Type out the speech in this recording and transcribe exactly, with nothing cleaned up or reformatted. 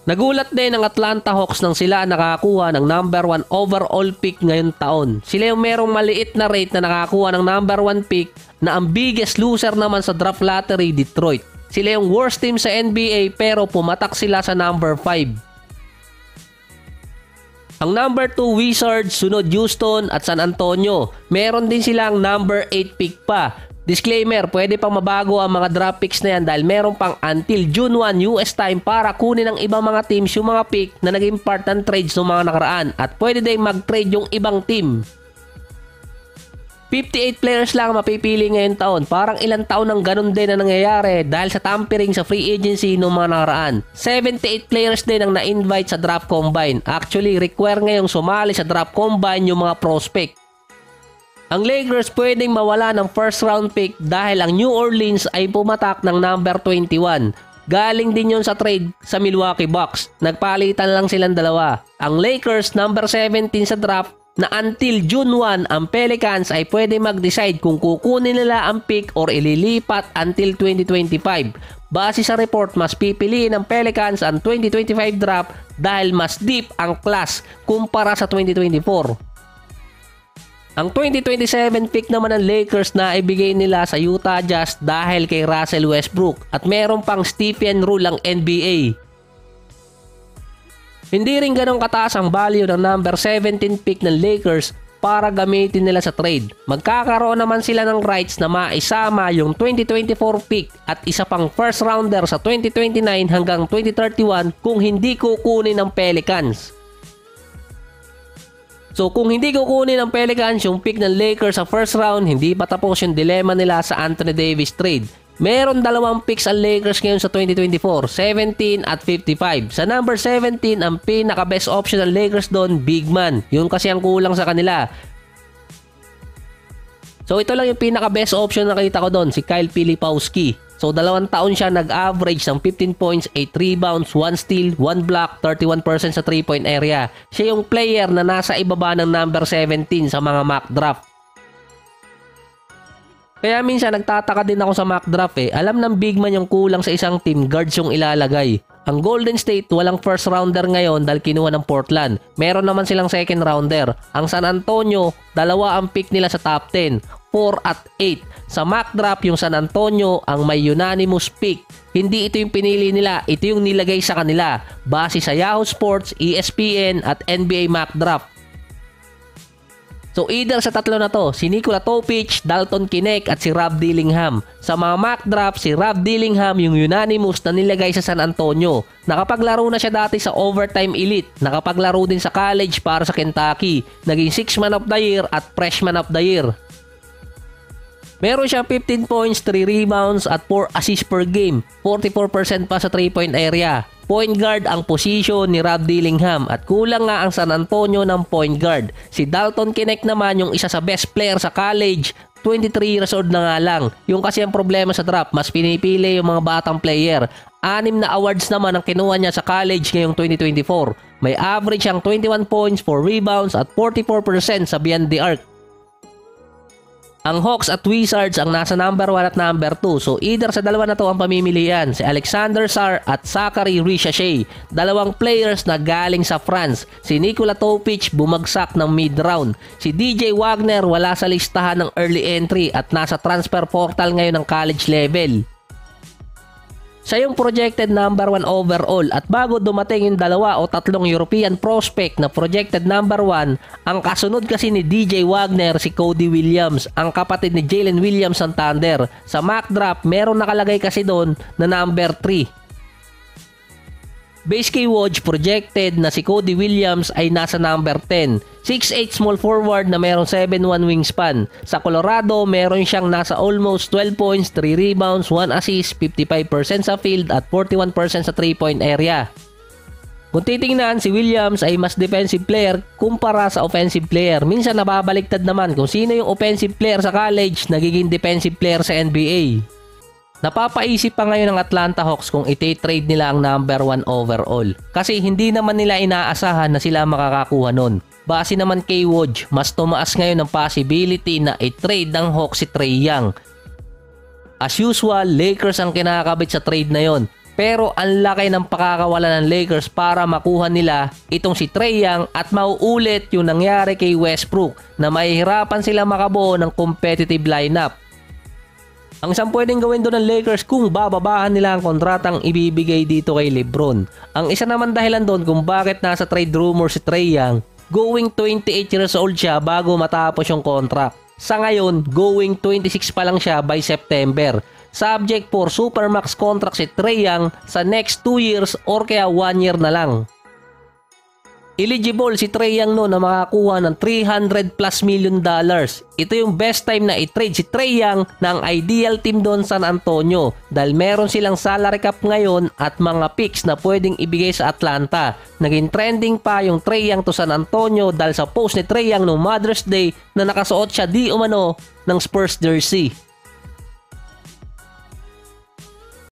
Nagulat din ang Atlanta Hawks nang sila nakakuha ng number one overall pick ngayong taon. Sila yung merong maliit na rate na nakakuha ng number one pick na ang biggest loser naman sa draft lottery, Detroit. Sila yung worst team sa N B A pero pumatak sila sa number five. Ang number two Wizards, sunod Houston at San Antonio. Meron din silang number eight pick pa. Disclaimer, pwede pang mabago ang mga draft picks na yan dahil meron pang until June first U S time para kunin ng ibang mga teams yung mga pick na naging part ng trades ng mga nakaraan at pwede din mag-trade yung ibang team. fifty-eight players lang mapipili ngayong taon. Parang ilang taon nang ganun din na nangyayari dahil sa tampering sa free agency ng mga nakaraan. seventy-eight players din ang na-invite sa draft combine. Actually, require ngayong sumali sa draft combine yung mga prospect. Ang Lakers pwedeng mawala ng first round pick dahil ang New Orleans ay pumatak ng number twenty-one. Galing din yun sa trade sa Milwaukee Bucks. Nagpalitan lang silang dalawa. Ang Lakers number seventeen sa draft na until June first ang Pelicans ay pwede mag-decide kung kukunin nila ang pick or ililipat until twenty twenty-five. Base sa report, mas pipiliin ng Pelicans ang twenty twenty-five draft dahil mas deep ang class kumpara sa twenty twenty-four. Ang twenty twenty-seven pick naman ng Lakers na ibigay nila sa Utah Jazz dahil kay Russell Westbrook at meron pang Stephen Rule ang N B A. Hindi rin ganong kataas ang value ng number seventeen pick ng Lakers para gamitin nila sa trade. Magkakaroon naman sila ng rights na maisama yung twenty twenty-four pick at isa pang first rounder sa twenty twenty-nine hanggang twenty thirty-one kung hindi kukunin ng Pelicans. So kung hindi kukunin ng Pelicans yung pick ng Lakers sa first round, hindi pa tapos yung dilemma nila sa Anthony Davis trade. Meron dalawang picks ang Lakers ngayon sa twenty twenty-four, seventeen at fifty-five. Sa number seventeen, ang pinaka best option ng Lakers doon, big man. Yun kasi ang kulang sa kanila. So ito lang yung pinaka best option na nakita ko doon, si Kyle Filipowski. So dalawang taon siya nag-average ng fifteen points, eight rebounds, one steal, one block, thirty-one percent sa three point area. Siya yung player na nasa ibaba ng number seventeen sa mga mock draft. Kaya minsan nagtataka din ako sa mock draft eh. Alam ng big man yung kulang sa isang team, guards yung ilalagay. Ang Golden State walang first rounder ngayon dahil kinuha ng Portland. Meron naman silang second rounder. Ang San Antonio, dalawa ang pick nila sa top ten, four at eight. Sa mock draft, yung San Antonio ang may unanimous pick. Hindi ito yung pinili nila, ito yung nilagay sa kanila base sa Yahoo Sports, E S P N at N B A mock draft. So either sa tatlo na to, si Nikola Topic, Dalton Knecht at si Rob Dillingham. Sa mga mock draft, si Rob Dillingham yung unanimous na nilagay sa San Antonio. Nakapaglaro na siya dati sa Overtime Elite. Nakapaglaro din sa college para sa Kentucky. Naging sixth man of the year at freshman of the year. Meron siyang fifteen points, three rebounds at four assists per game. forty-four percent pa sa three point area. Point guard ang position ni Rob Dillingham at kulang nga ang San Antonio ng point guard. Si Dalton Knecht naman yung isa sa best player sa college, twenty-three years old na nga lang. Yung kasi ang problema sa draft, mas pinipili yung mga batang player. Anim na awards naman ang kinuha niya sa college ngayong twenty twenty-four. May average ang twenty-one points, four rebounds at forty-four percent sa beyond the arc. Ang Hawks at Wizards ang nasa number one at number two. So either sa dalawa na to ang pamimilian, si Alexander Sarr at Zachary Richache. Dalawang players na galing sa France. Si Nikola Topic bumagsak ng mid-round. Si D J Wagner wala sa listahan ng early entry at nasa transfer portal ngayon ng college level. Siya yung projected number one overall at bago dumating yung dalawa o tatlong European prospect na projected number one, ang kasunod kasi ni D J Wagner si Cody Williams, ang kapatid ni Jalen Williams ng Thunder. Sa mock draft, meron nakalagay kasi doon na number three. Base kay Woj, projected na si Cody Williams ay nasa number ten. six eight small forward na merong seven one wingspan. Sa Colorado, meron siyang nasa almost twelve points, three rebounds, one assist, fifty-five percent sa field at forty-one percent sa three point area. Kung titingnan, si Williams ay mas defensive player kumpara sa offensive player. Minsan nababaliktad naman kung sino yung offensive player sa college, nagiging defensive player sa N B A. Napapaisip pa ngayon ng Atlanta Hawks kung iti-trade nila ang number one overall. Kasi hindi naman nila inaasahan na sila makakakuha nun. Base naman kay Woj, mas tumaas ngayon ang possibility na i-trade ng Hawks si Trae Young. As usual, Lakers ang kinakabit sa trade na yon. Pero ang laki ng pakakawala ng Lakers para makuha nila itong si Trae Young at mauulit yung nangyari kay Westbrook na mahihirapan sila makabuo ng competitive lineup. Ang isang pwedeng gawin doon ng Lakers kung bababahan nila ang kontratang ibibigay dito kay LeBron. Ang isa naman dahilan doon kung bakit nasa trade rumor si Trae Young, going twenty-eight years old siya bago matapos yung contract. Sa ngayon, going twenty-six pa lang siya by September. Subject for Supermax contract si Trae Young sa next two years or kaya one year na lang. Eligible si Trae Young no na makakuha ng three hundred plus million dollars. Ito yung best time na i-trade si Trae Young ng ideal team doon San Antonio dahil meron silang salary cap ngayon at mga picks na pwedeng ibigay sa Atlanta. Naging trending pa yung Trae Young to San Antonio dahil sa post ni Trae Young no Mother's Day na nakasuot siya di umano ng Spurs jersey.